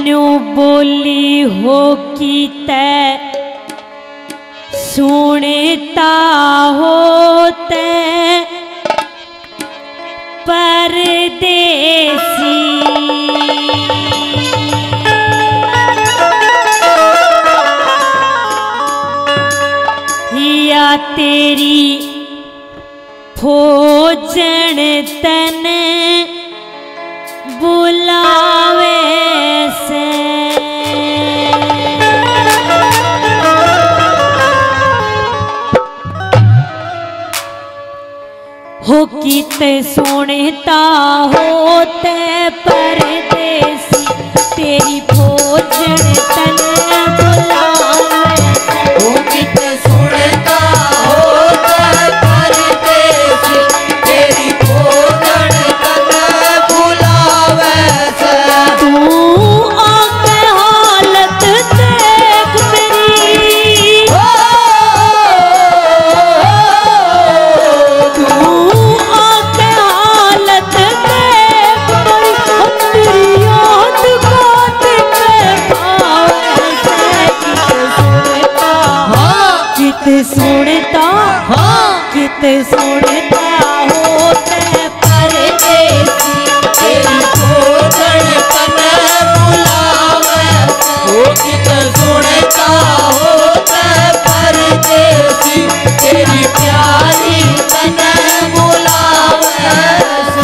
मैनू बोली हो की तै सुनता होते परदेसी या तेरी फौजन तने बुलावे से हो किते सुनता होते परदेसी तेरी फौजन तने बुलावे से हो किते सुनता होते परदेसी तेरी फौजन तने बुलावे से तू आके हालत देख मेरी तू आके हालत देख मेरी तेरी याद बात में भावे से किते सुनता किते सुनता होते परदेसी तेरी फौजन तने बुलावे हो किते सुनता होते परदेसी तेरी प्यारी तने बुलावे से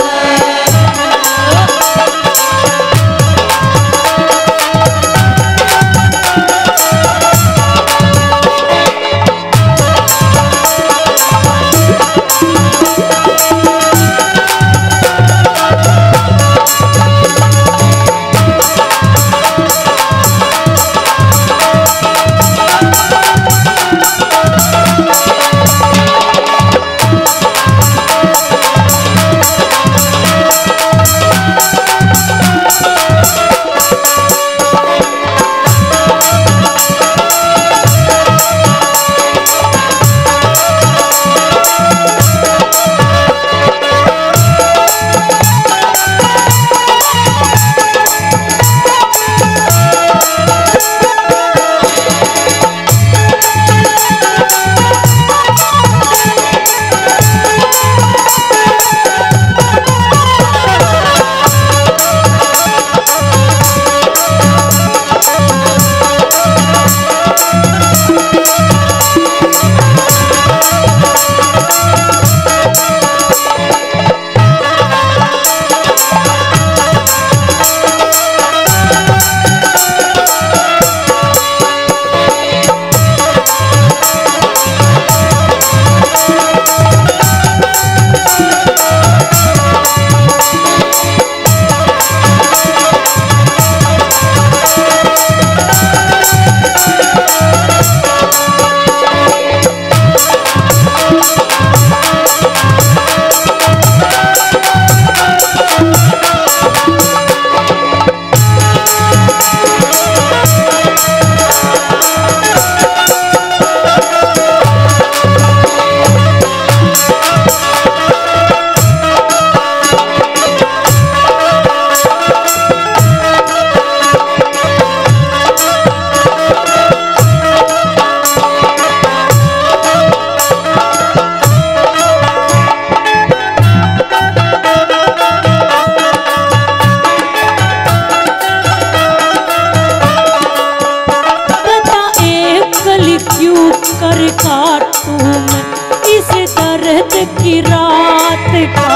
कर काटूं मैं इस दर्द की रात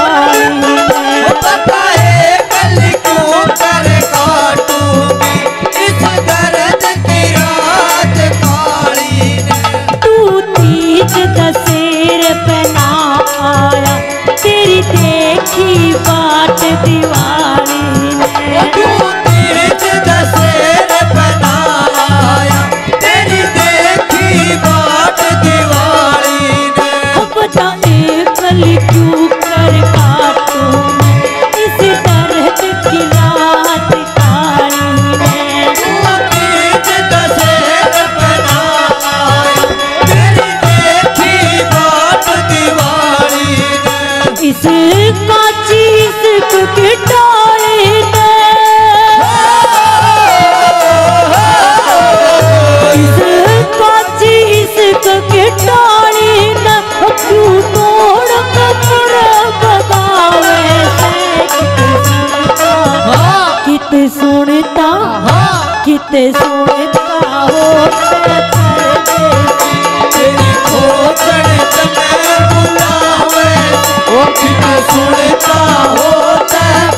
काली बताए कल क्यों कर काटूंगी इस दर्द की रात काली तू तीज दशेर पे ना आया तेरी देखी बात दिवाली ने तू तीज दशेर पे ना आया तेरी देखी बात दिवाली ने बताए कल क्यों सुनता किते सुनता होते परदेसी तेरी खोजन समय बुलावे ओ किते सुनता होता